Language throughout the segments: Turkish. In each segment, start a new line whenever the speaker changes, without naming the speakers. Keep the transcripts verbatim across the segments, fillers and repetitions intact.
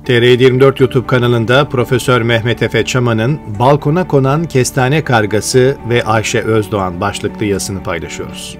T R yedi yirmi dört YouTube kanalında Profesör Mehmet Efe Çaman'ın Balkona Konan Kestane Kargası ve Ayşe Özdoğan başlıklı yazısını paylaşıyoruz.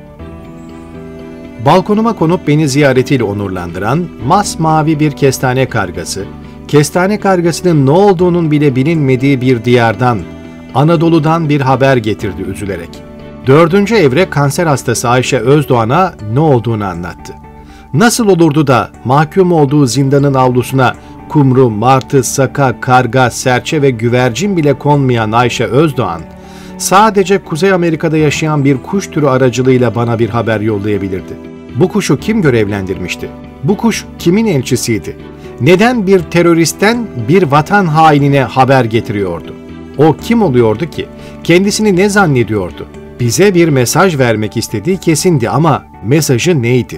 Balkonuma konup beni ziyaretiyle onurlandıran masmavi bir kestane kargası, kestane kargasının ne olduğunun bile bilinmediği bir diyardan, Anadolu'dan bir haber getirdi üzülerek. Dördüncü evre kanser hastası Ayşe Özdoğan'a ne olduğunu anlattı. Nasıl olurdu da mahkum olduğu zindanın avlusuna kumru, martı, saka, karga, serçe ve güvercin bile konmayan Ayşe Özdoğan, sadece Kuzey Amerika'da yaşayan bir kuş türü aracılığıyla bana bir haber yollayabilirdi. Bu kuşu kim görevlendirmişti? Bu kuş kimin elçisiydi? Neden bir teröristten bir vatan hainine haber getiriyordu? O kim oluyordu ki? Kendisini ne zannediyordu? Bize bir mesaj vermek istediği kesindi ama mesajı neydi?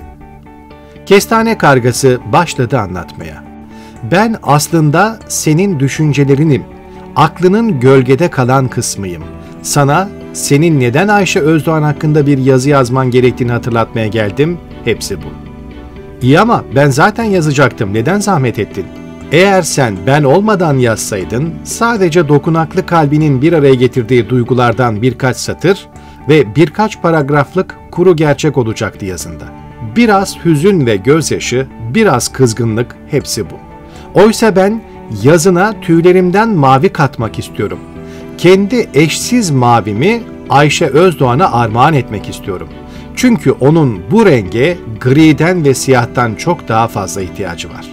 Kestane kargası başladı anlatmaya. Ben aslında senin düşüncelerinim, aklının gölgede kalan kısmıyım. Sana, senin neden Ayşe Özdoğan hakkında bir yazı yazman gerektiğini hatırlatmaya geldim, hepsi bu. İyi ama ben zaten yazacaktım, neden zahmet ettin? Eğer sen ben olmadan yazsaydın, sadece dokunaklı kalbinin bir araya getirdiği duygulardan birkaç satır ve birkaç paragraflık kuru gerçek olacaktı yazında. Biraz hüzün ve gözyaşı, biraz kızgınlık, hepsi bu. Oysa ben yazına tüylerimden mavi katmak istiyorum. Kendi eşsiz mavimi Ayşe Özdoğan'a armağan etmek istiyorum. Çünkü onun bu renge griden ve siyahtan çok daha fazla ihtiyacı var.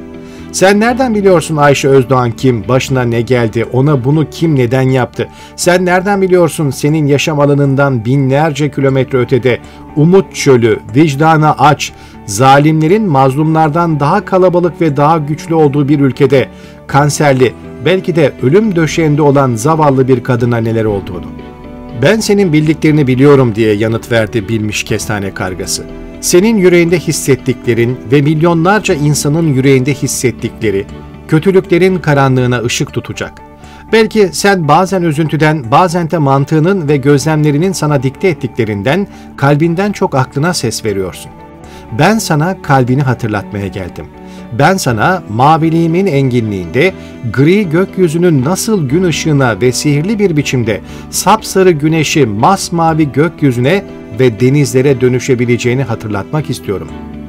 Sen nereden biliyorsun Ayşe Özdoğan kim, başına ne geldi, ona bunu kim neden yaptı? Sen nereden biliyorsun senin yaşam alanından binlerce kilometre ötede umut çölü, vicdana aç, zalimlerin mazlumlardan daha kalabalık ve daha güçlü olduğu bir ülkede kanserli, belki de ölüm döşeğinde olan zavallı bir kadına neler olduğunu? Ben senin bildiklerini biliyorum diye yanıt verdi bilmiş kestane kargası. Senin yüreğinde hissettiklerin ve milyonlarca insanın yüreğinde hissettikleri, kötülüklerin karanlığına ışık tutacak. Belki sen bazen üzüntüden, bazen de mantığının ve gözlemlerinin sana dikte ettiklerinden, kalbinden çok aklına ses veriyorsun. Ben sana kalbini hatırlatmaya geldim. Ben sana maviliğimin enginliğinde, gri gökyüzünün nasıl gün ışığına ve sihirli bir biçimde sapsarı güneşi masmavi gökyüzüne ve denizlere dönüşebileceğini hatırlatmak istiyorum.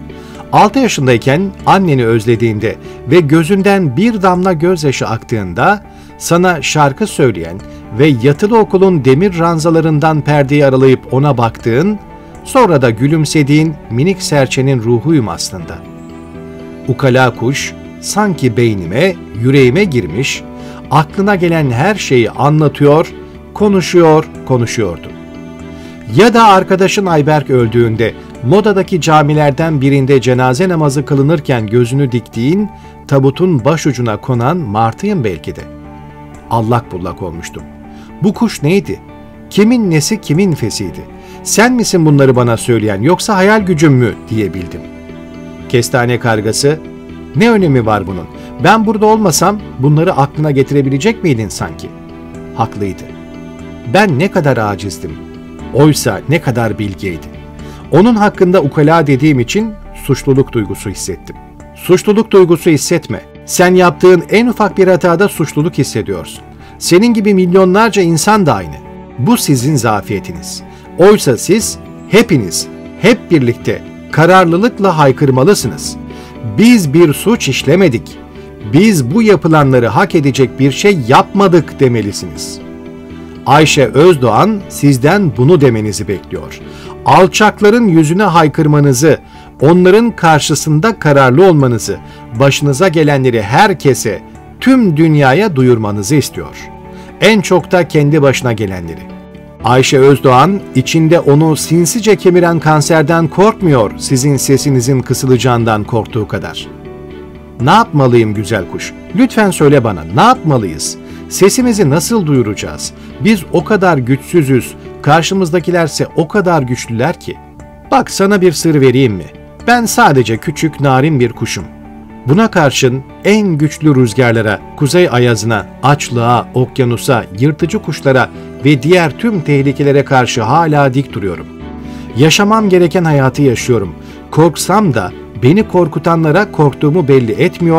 altı yaşındayken anneni özlediğinde ve gözünden bir damla gözyaşı aktığında sana şarkı söyleyen ve yatılı okulun demir ranzalarından perdeyi aralayıp ona baktığın, sonra da gülümsediğin minik serçenin ruhuyum aslında. Ukala kuş sanki beynime, yüreğime girmiş, aklına gelen her şeyi anlatıyor, konuşuyor, konuşuyordu. Ya da arkadaşın Ayberk öldüğünde modadaki camilerden birinde cenaze namazı kılınırken gözünü diktiğin tabutun başucuna konan martıyım belki de. Allak bullak olmuştum. Bu kuş neydi? Kimin nesi kimin fesiydi? Sen misin bunları bana söyleyen yoksa hayal gücüm mü diyebildim. Kestane kargası, ne önemi var bunun? Ben burada olmasam bunları aklına getirebilecek miydin sanki? Haklıydı. Ben ne kadar acizdim. Oysa ne kadar bilgeydi. Onun hakkında ukala dediğim için suçluluk duygusu hissettim. Suçluluk duygusu hissetme. Sen yaptığın en ufak bir hatada suçluluk hissediyorsun. Senin gibi milyonlarca insan da aynı. Bu sizin zafiyetiniz. Oysa siz hepiniz, hep birlikte kararlılıkla haykırmalısınız. Biz bir suç işlemedik. Biz bu yapılanları hak edecek bir şey yapmadık demelisiniz. Ayşe Özdoğan sizden bunu demenizi bekliyor. Alçakların yüzüne haykırmanızı, onların karşısında kararlı olmanızı, başınıza gelenleri herkese, tüm dünyaya duyurmanızı istiyor. En çok da kendi başına gelenleri. Ayşe Özdoğan, içinde onu sinsice kemiren kanserden korkmuyor sizin sesinizin kısılacağından korktuğu kadar. Ne yapmalıyım güzel kuş? Lütfen söyle bana, ne yapmalıyız? Sesimizi nasıl duyuracağız? Biz o kadar güçsüzüz, karşımızdakilerse o kadar güçlüler ki. Bak sana bir sır vereyim mi? Ben sadece küçük narin bir kuşum. Buna karşın en güçlü rüzgarlara, kuzey ayazına, açlığa, okyanusa, yırtıcı kuşlara ve diğer tüm tehlikelere karşı hala dik duruyorum. Yaşamam gereken hayatı yaşıyorum. Korksam da beni korkutanlara korktuğumu belli etmiyor,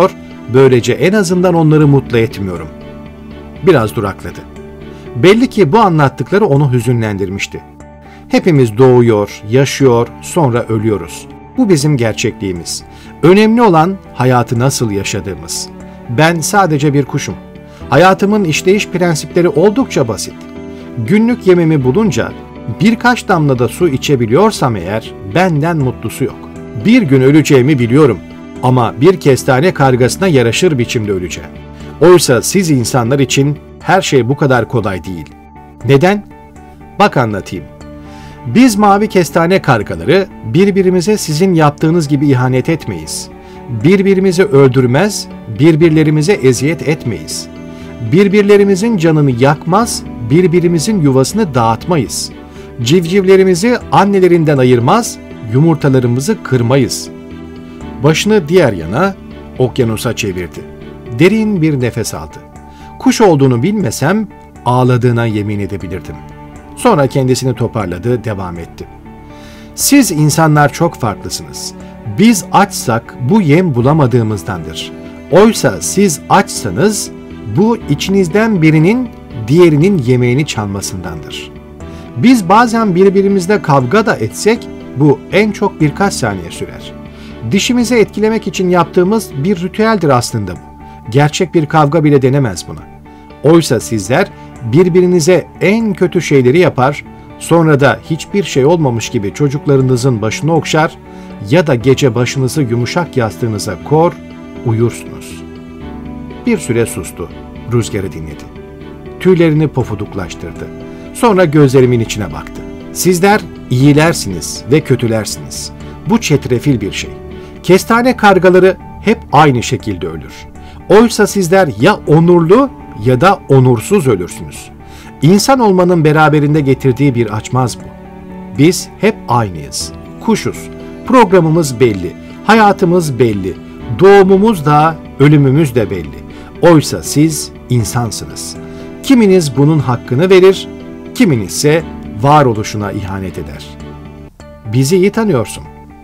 Böylece en azından onları mutlu etmiyorum. Biraz durakladı. Belli ki bu anlattıkları onu hüzünlendirmişti. Hepimiz doğuyor, yaşıyor, sonra ölüyoruz. Bu bizim gerçekliğimiz. Önemli olan hayatı nasıl yaşadığımız. Ben sadece bir kuşum. Hayatımın işleyiş prensipleri oldukça basit. Günlük yememi bulunca birkaç damla da su içebiliyorsam eğer benden mutlusu yok. Bir gün öleceğimi biliyorum ama bir kestane kargasına yaraşır biçimde öleceğim. Oysa siz insanlar için her şey bu kadar kolay değil. Neden? Bak anlatayım. Biz mavi kestane kargaları birbirimize sizin yaptığınız gibi ihanet etmeyiz. Birbirimizi öldürmez, birbirlerimize eziyet etmeyiz. Birbirlerimizin canını yakmaz, birbirimizin yuvasını dağıtmayız. Civcivlerimizi annelerinden ayırmaz, yumurtalarımızı kırmayız. Başını diğer yana, okyanusa çevirdi. Derin bir nefes aldı. Kuş olduğunu bilmesem ağladığına yemin edebilirdim. Sonra kendisini toparladı, devam etti. Siz insanlar çok farklısınız. Biz açsak bu yem bulamadığımızdandır. Oysa siz açsanız bu içinizden birinin diğerinin yemeğini çalmasındandır. Biz bazen birbirimizle kavga da etsek bu en çok birkaç saniye sürer. Dişimizi etkilemek için yaptığımız bir ritüeldir aslında bu. Gerçek bir kavga bile denemez buna. Oysa sizler birbirinize en kötü şeyleri yapar, sonra da hiçbir şey olmamış gibi çocuklarınızın başını okşar ya da gece başınızı yumuşak yastığınıza kor, uyursunuz. Bir süre sustu, rüzgarı dinledi. Tüylerini pofuduklaştırdı. Sonra gözlerimin içine baktı. Sizler iyilersiniz ve kötülersiniz. Bu çetrefil bir şey. Kestane kargaları hep aynı şekilde ölür. Oysa sizler ya onurlu ya da onursuz ölürsünüz. İnsan olmanın beraberinde getirdiği bir açmaz bu. Biz hep aynıyız. Kuşuz. Programımız belli. Hayatımız belli. Doğumumuz da ölümümüz de belli. Oysa siz insansınız. Kiminiz bunun hakkını verir, kiminiz ise varoluşuna ihanet eder. Bizi iyi tanıyorsun.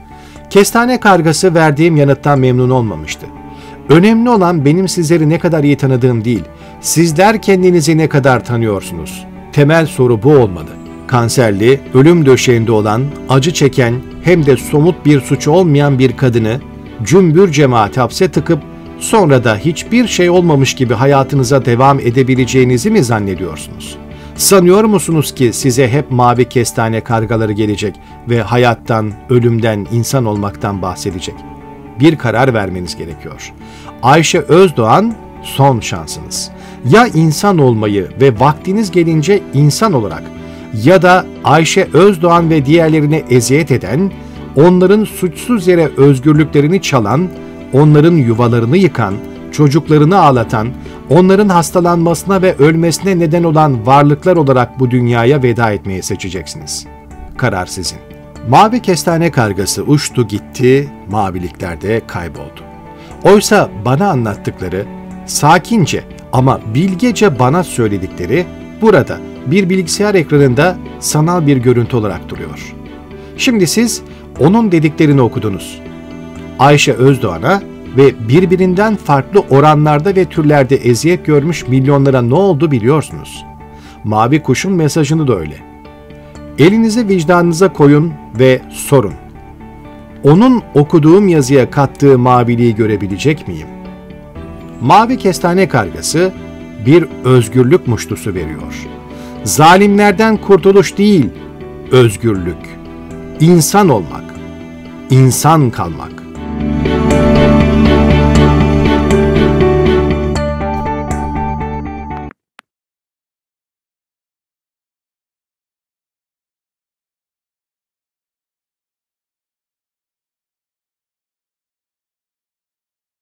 Kestane kargası verdiğim yanıttan memnun olmamıştı. Önemli olan benim sizleri ne kadar iyi tanıdığım değil, sizler kendinizi ne kadar tanıyorsunuz. Temel soru bu olmalı. Kanserli, ölüm döşeğinde olan, acı çeken hem de somut bir suçu olmayan bir kadını cümbür cemaat hapse tıkıp sonra da hiçbir şey olmamış gibi hayatınıza devam edebileceğinizi mi zannediyorsunuz? Sanıyor musunuz ki size hep mavi kestane kargaları gelecek ve hayattan, ölümden, insan olmaktan bahsedecek? Bir karar vermeniz gerekiyor. Ayşe Özdoğan son şansınız. Ya insan olmayı ve vaktiniz gelince insan olarak ya da Ayşe Özdoğan ve diğerlerine eziyet eden, onların suçsuz yere özgürlüklerini çalan, onların yuvalarını yıkan, çocuklarını ağlatan, onların hastalanmasına ve ölmesine neden olan varlıklar olarak bu dünyaya veda etmeyi seçeceksiniz. Karar sizin. Mavi kestane kargası uçtu gitti, maviliklerde kayboldu. Oysa bana anlattıkları, sakince ama bilgece bana söyledikleri burada bir bilgisayar ekranında sanal bir görüntü olarak duruyor. Şimdi siz onun dediklerini okudunuz. Ayşe Özdoğan'a ve birbirinden farklı oranlarda ve türlerde eziyet görmüş milyonlara ne oldu biliyorsunuz. Mavi kuşun mesajını da öyle. Elinizi vicdanınıza koyun ve sorun. Onun okuduğum yazıya kattığı maviliği görebilecek miyim? Mavi kestane kargası bir özgürlük muştusu veriyor. Zalimlerden kurtuluş değil, özgürlük. İnsan olmak, insan kalmak.